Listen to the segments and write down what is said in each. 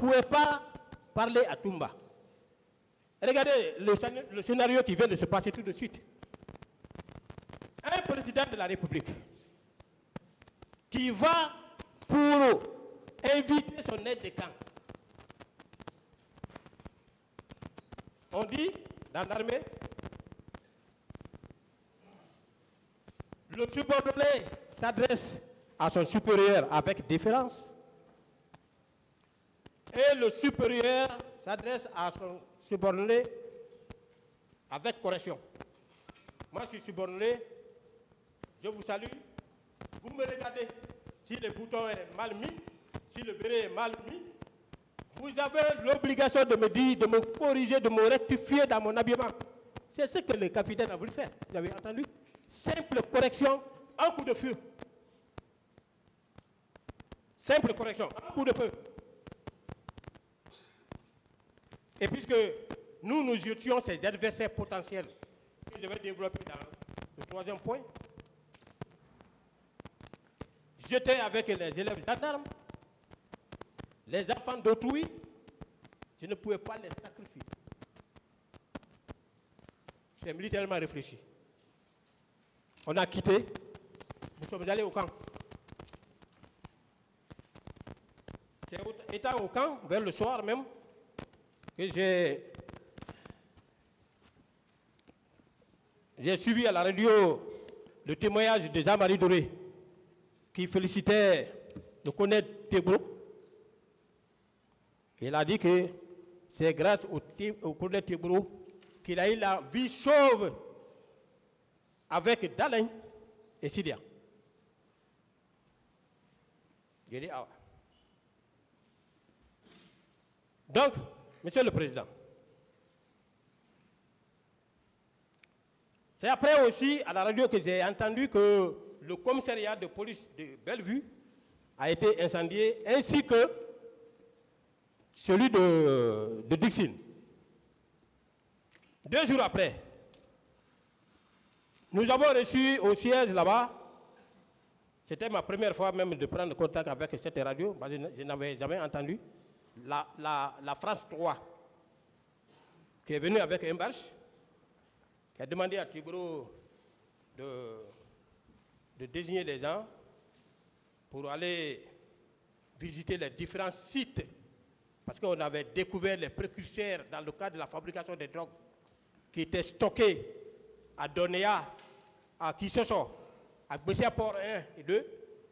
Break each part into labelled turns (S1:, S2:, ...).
S1: pouvez pas parler à Toumba. Regardez le scénario qui vient de se passer tout de suite. Un président de la République qui va pour inviter son aide de camp. On dit dans l'armée, le subordonné s'adresse à son supérieur avec déférence et le supérieur s'adresse à son subordonné avec correction. Moi, je suis subordonné, je vous salue, vous me regardez. Si le bouton est mal mis, si le béret est mal mis, vous avez l'obligation de me dire, de me corriger, de me rectifier dans mon habillement. C'est ce que le capitaine a voulu faire. Vous avez entendu? Simple correction, un coup de feu. Simple correction, un coup de feu. Et puisque nous jetions ces adversaires potentiels, que je vais développer dans le troisième point, j'étais avec les élèves gendarmes, les enfants d'autrui, je ne pouvais pas les sacrifier. C'est militairement réfléchi. On a quitté, nous sommes allés au camp. C'est étant au camp, vers le soir même, que j'ai suivi à la radio le témoignage de Jean-Marie Doré, qui félicitait le colonel Tebro. Il a dit que c'est grâce au colonel Tebro qu'il a eu la vie chauve avec Dalain et Sidia. J'ai dit, ah. Donc, Monsieur le Président, c'est après aussi à la radio que j'ai entendu que le commissariat de police de Bellevue a été incendié, ainsi que celui de Dixine. 2 jours après, nous avons reçu au siège là-bas, c'était ma première fois même de prendre contact avec cette radio, parce que je n'avais jamais entendu, la France 3, qui est venue avec un barge, qui a demandé à Tibro de désigner des gens pour aller visiter les différents sites, parce qu'on avait découvert les précurseurs dans le cadre de la fabrication des drogues qui étaient stockés à Donéa, à Kissoso, à Bessiaport 1 et 2,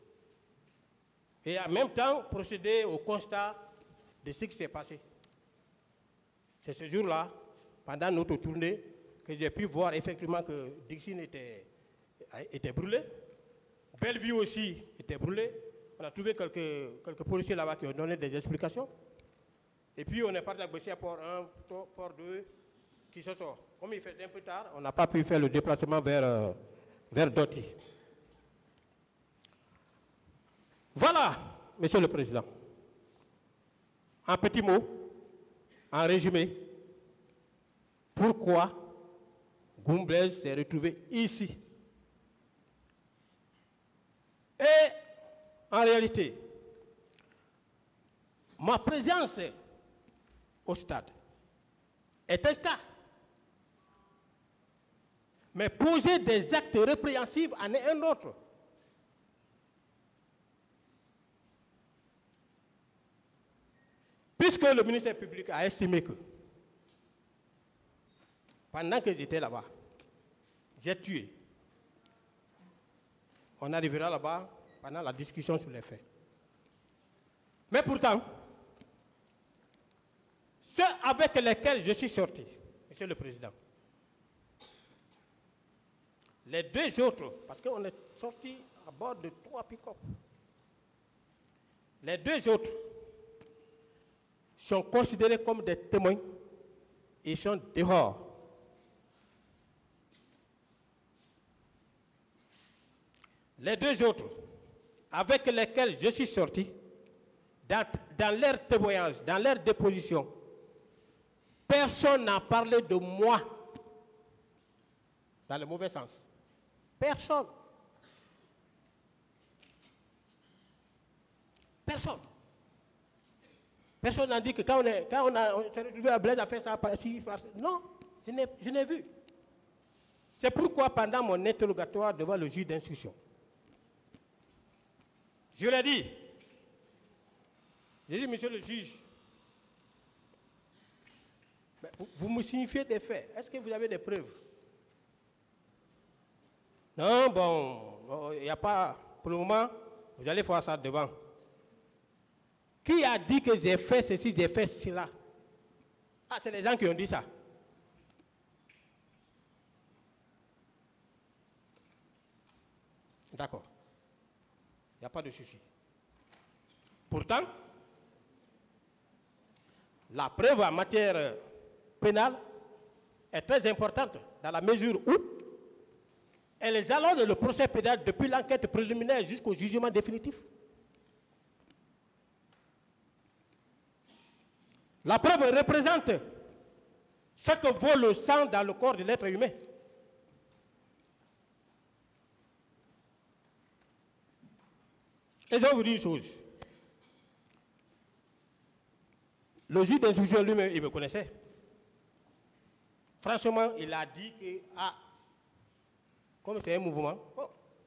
S1: et en même temps procéder au constat de ce qui s'est passé. C'est ce jour-là, pendant notre tournée, que j'ai pu voir effectivement que Dixine était brûlé. Bellevue aussi était brûlée. On a trouvé quelques policiers là-bas qui ont donné des explications. Et puis on est parti à Bessia port 1, port 2, qui se sort. Comme il faisait un peu tard, on n'a pas pu faire le déplacement vers Doty. Voilà, Monsieur le Président. En petits mots, en résumé, pourquoi Goumblaise s'est retrouvé ici. Et en réalité, ma présence au stade est un cas. Mais poser des actes répréhensibles en est un autre. Puisque le ministère public a estimé que, pendant que j'étais là-bas, j'ai tué. On arrivera là-bas pendant la discussion sur les faits. Mais pourtant, ceux avec lesquels je suis sorti, Monsieur le Président, les 2 autres, parce qu'on est sorti à bord de 3 pick-up, les 2 autres sont considérés comme des témoins et sont dehors. Les 2 autres avec lesquels je suis sorti, dans leur témoignage, dans leur déposition, personne n'a parlé de moi dans le mauvais sens. Personne. Personne. Personne n'a dit que quand on s'est retrouvé à Blaise à faire ça par ici, non, je n'ai vu. C'est pourquoi pendant mon interrogatoire devant le juge d'instruction, je lui ai dit, monsieur le juge, vous me signifiez des faits, est-ce que vous avez des preuves? Non, bon, il n'y a pas, pour le moment, vous allez voir ça devant. Qui a dit que j'ai fait ceci, j'ai fait cela? Ah, c'est les gens qui ont dit ça. D'accord. Il n'y a pas de souci. Pourtant, la preuve en matière pénale est très importante dans la mesure où elle jalonne le procès pénal depuis l'enquête préliminaire jusqu'au jugement définitif. La preuve représente ce que vaut le sang dans le corps de l'être humain. Et je vais vous dire une chose. Le juge d'instruction lui-même, il me connaissait. Franchement, il a dit que, comme c'est un mouvement, bon.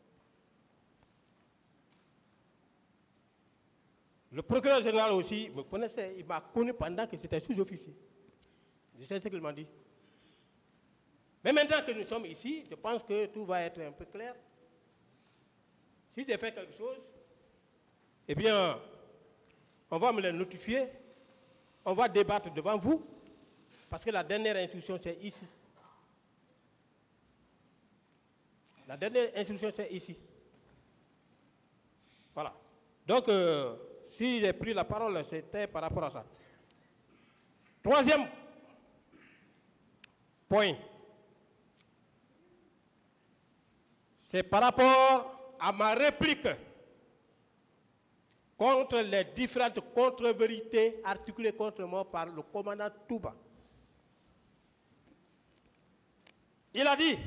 S1: Le procureur général aussi me connaissait, il m'a connu pendant que c'était sous-officier. Je sais ce qu'il m'a dit. Mais maintenant que nous sommes ici, je pense que tout va être un peu clair. Si j'ai fait quelque chose, eh bien, on va me le notifier, on va débattre devant vous, parce que la dernière instruction, c'est ici. La dernière instruction, c'est ici. Voilà. Donc, si j'ai pris la parole, c'était par rapport à ça. Troisième point, c'est par rapport à ma réplique contre les différentes contre-vérités articulées contre moi par le commandant Touba. Il a dit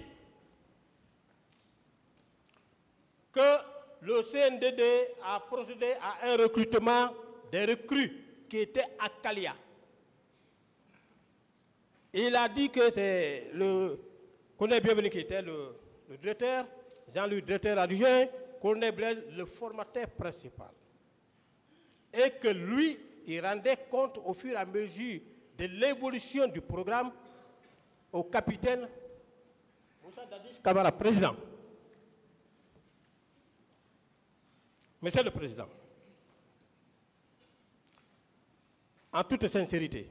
S1: que le CNDD a procédé à un recrutement des recrues qui étaient à Kalia. Il a dit que c'est le colonel Bienvenu qui était le directeur, Jean-Louis, directeur adjoint, colonel Blaise, le formateur principal. Et que lui, il rendait compte au fur et à mesure de l'évolution du programme au capitaine Moussa Dadis Kamara, président. Monsieur le Président, en toute sincérité,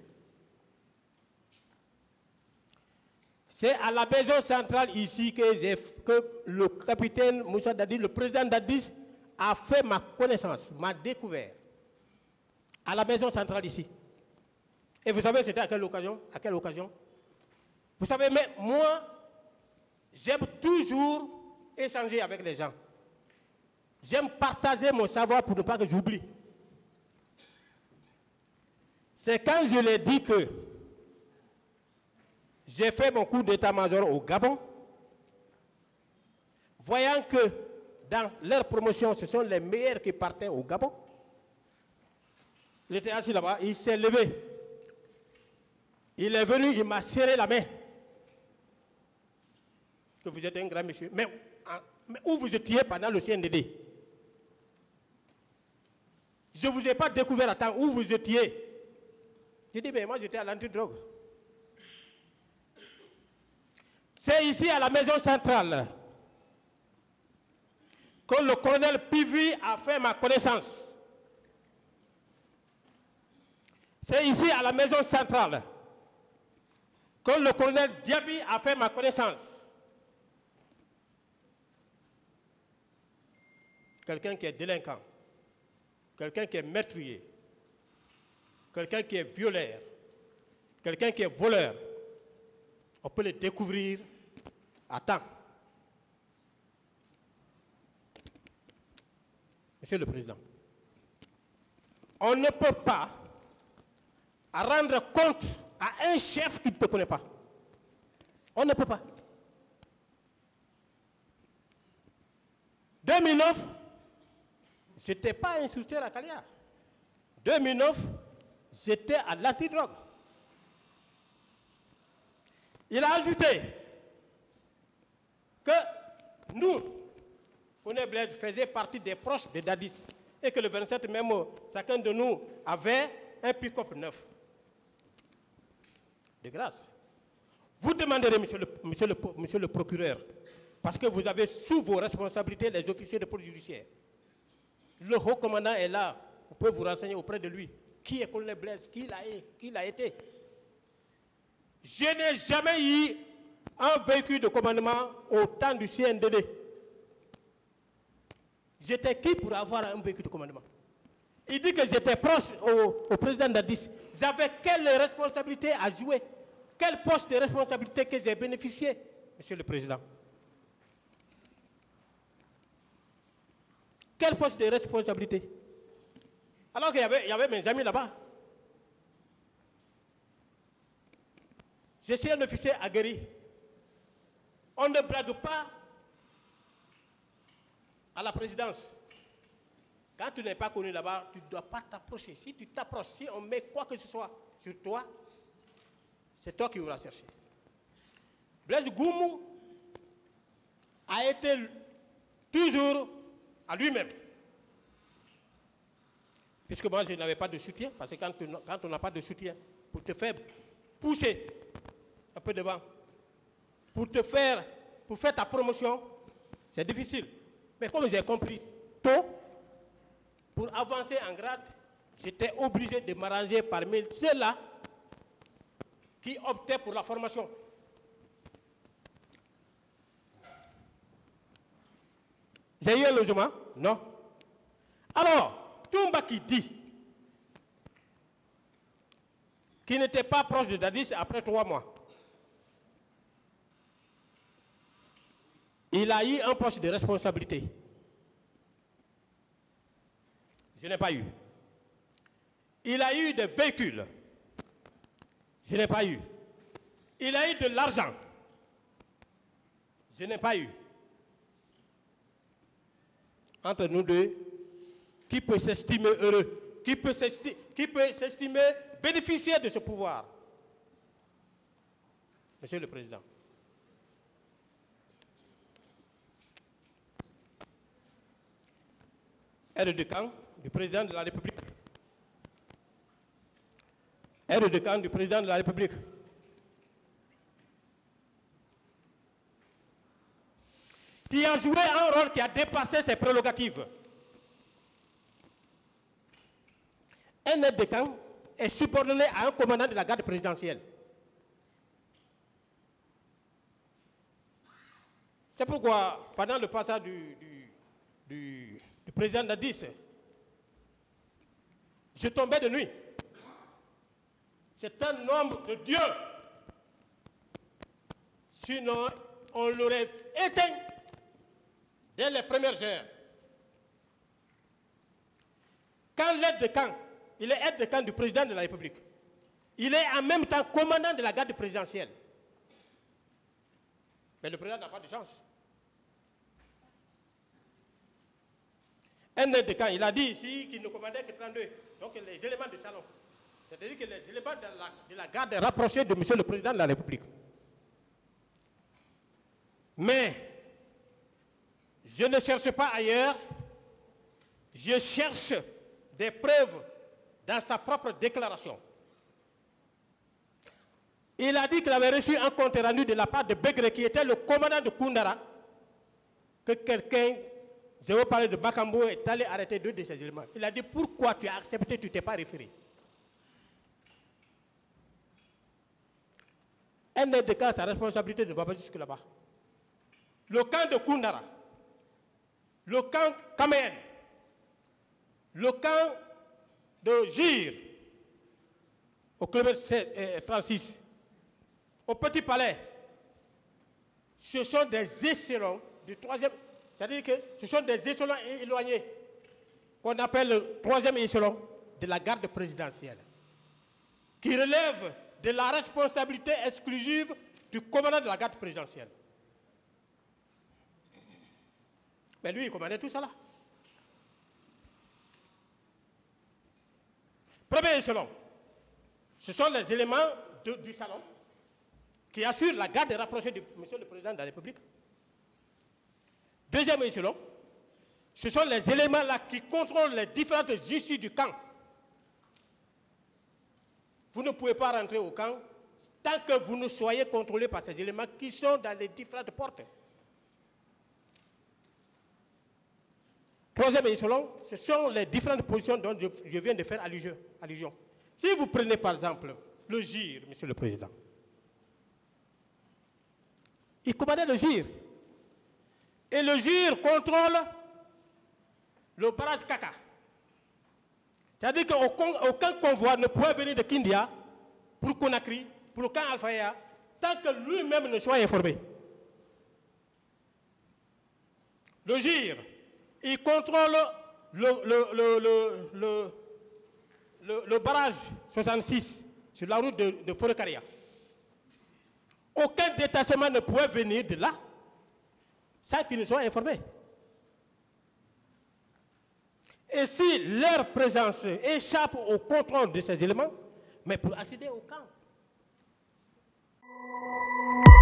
S1: c'est à la maison centrale ici que le capitaine Moussa Dadis, le président Dadis, a fait ma connaissance, m'a découvert. À la maison centrale ici. Et vous savez, c'était à quelle occasion? À quelle occasion? Vous savez, mais moi, j'aime toujours échanger avec les gens. J'aime partager mon savoir pour ne pas que j'oublie. C'est quand je l'ai dit que j'ai fait mon coup d'état-major au Gabon, voyant que dans leur promotion, ce sont les meilleurs qui partaient au Gabon. Il était assis là-bas, il s'est levé. Il est venu, il m'a serré la main. Que vous êtes un grand monsieur. Mais où vous étiez pendant le CNDD? Je ne vous ai pas découvert à temps où vous étiez. J'ai dit, mais moi j'étais à l'antidrogue. C'est ici à la maison centrale que le colonel Pivi a fait ma connaissance. C'est ici à la maison centrale que le colonel Diaby a fait ma connaissance. Quelqu'un qui est délinquant, quelqu'un qui est meurtrier, quelqu'un qui est violeur, quelqu'un qui est voleur, on peut le découvrir à temps. Monsieur le Président, on ne peut pas rendre compte à un chef qui ne te connaît pas. On ne peut pas. 2009, je n'étais pas instructeur à Kalia. 2009, j'étais à l'antidrogue. Il a ajouté que nous, Colonel Blaise, faisait partie des proches de Dadis et que le 27 même, chacun de nous avait un pick-up neuf. De grâce. Vous demanderez, monsieur le procureur, parce que vous avez sous vos responsabilités les officiers de police judiciaire. Le haut commandant est là, vous pouvez vous renseigner auprès de lui. Qui est Colonel Blaise? Qui l'a été? Je n'ai jamais eu un véhicule de commandement au temps du CNDD. J'étais qui pour avoir un véhicule de commandement? Il dit que j'étais proche au président Dadis. J'avais quelle responsabilité à jouer? Quel poste de responsabilité que j'ai bénéficié, monsieur le président? Quel poste de responsabilité? Alors qu'il y avait mes amis là-bas. Je suis un officier aguerri. On ne blague pas à la présidence. Quand tu n'es pas connu là-bas, tu ne dois pas t'approcher. Si tu t'approches, si on met quoi que ce soit sur toi, c'est toi qui auras cherché. Blaise Goumou a été toujours à lui-même. Puisque moi, je n'avais pas de soutien, parce que quand on n'a pas de soutien, pour te faire pousser un peu devant, pour faire ta promotion, c'est difficile. Mais comme j'ai compris tôt, pour avancer en grade, j'étais obligé de m'arranger parmi ceux-là qui optaient pour la formation. J'ai eu un logement? Non. Alors, Toumba qui dit qu'il n'était pas proche de Dadis après 3 mois, il a eu un poste de responsabilité. Je n'ai pas eu. Il a eu des véhicules. Je n'ai pas eu. Il a eu de l'argent. Je n'ai pas eu. Entre nous deux, qui peut s'estimer heureux? Qui peut s'estimer bénéficiaire de ce pouvoir? Monsieur le Président. Aide de camp du Président de la République. Aide de camp du Président de la République. Qui a joué un rôle qui a dépassé ses prérogatives. Un aide de camp est subordonné à un commandant de la garde présidentielle. C'est pourquoi, pendant le passage du président Dadis, je tombais de nuit. C'est un homme de Dieu. Sinon, on l'aurait éteint dès les premières heures. Quand l'aide de camp, il est aide de camp du président de la République. Il est en même temps commandant de la garde présidentielle. Mais le président n'a pas de chance. Un aide de camp, il a dit ici qu'il ne commandait que 32. Donc les éléments du salon. C'est-à-dire que les éléments de la garde rapprochés de M. le Président de la République. Mais je ne cherche pas ailleurs. Je cherche des preuves dans sa propre déclaration. Il a dit qu'il avait reçu un compte rendu de la part de Begré, qui était le commandant de Koundara, que quelqu'un, je veux parler de Bakambo, est allé arrêter 2 de ces éléments. Il a dit, pourquoi tu as accepté, tu ne t'es pas référé? Un aide de camp, sa responsabilité ne va pas jusque là-bas. Le camp de Koundara, le camp Kamen, le camp de Gir, au kilomètre 36, au Petit Palais, ce sont des échelons du 3e, c'est-à-dire que ce sont des échelons éloignés, qu'on appelle le 3e échelon de la garde présidentielle, qui relève de la responsabilité exclusive du commandant de la garde présidentielle. Mais lui, il commandait tout ça là. Premier échelon, Ce sont les éléments du salon qui assurent la garde rapprochée de M. le Président de la République. Deuxième échelon, ce sont les éléments-là qui contrôlent les différentes issues du camp. Vous ne pouvez pas rentrer au camp tant que vous ne soyez contrôlé par ces éléments qui sont dans les différentes portes. Troisième échelon, ce sont les différentes positions dont je viens de faire allusion. Si vous prenez par exemple le GIR, Monsieur le Président, il commandait le GIR. Et le GIR contrôle le barrage Kaka. C'est-à-dire qu'aucun convoi ne pouvait venir de Kindia pour Conakry, pour le camp Alpha, tant que lui-même ne soit informé. Le GIR, il contrôle le barrage 66 sur la route de Forêt-Caria. Aucun détachement ne pouvait venir de là sans qu'ils ne soient informés. Et si leur présence échappe au contrôle de ces éléments, mais pour accéder au camp.